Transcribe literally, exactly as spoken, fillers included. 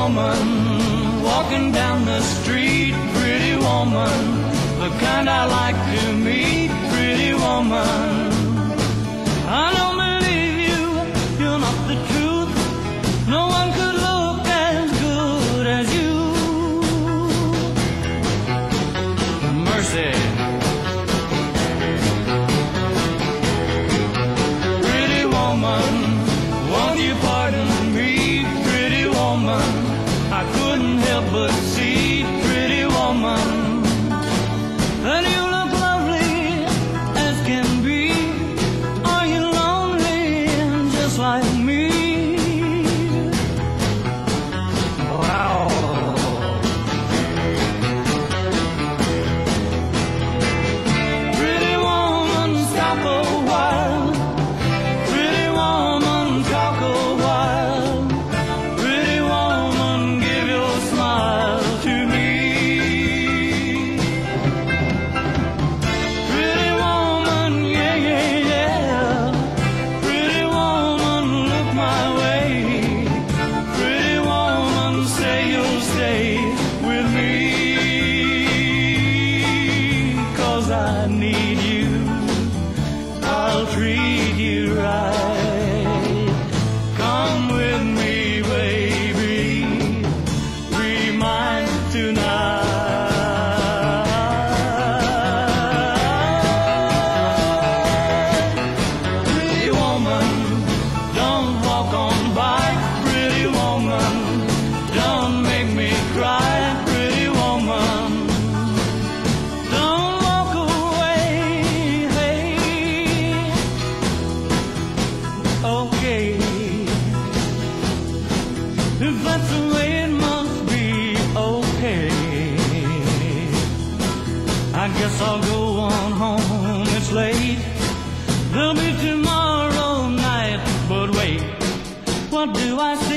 woman walking down the street, pretty woman, the kind I like to meet, pretty woman. I don't believe you, you're not the truth. No one could look as good as you. Mercy. Pretty woman, won't you pardon me, pretty woman? I couldn't help but see, pretty woman, that you look lovely as can be. Are you lonely just like me? Wow. Pretty woman, stop a while. Pretty woman, talk a while. Pretty woman, give your smile to me. Pretty woman, yeah, yeah, yeah. Pretty woman, look my way. Pretty woman, say you'll stay with me. 'Cause I need you, I'll treat you right. Come with me, baby, be mine tonight. Pretty woman, don't walk on by. Pretty woman, don't make me cry. Pretty woman, don't walk away. Hey, okay, if that's the way it must be, okay. I guess I'll go on home, it's late. There'll be tomorrow night, but wait, what do I say?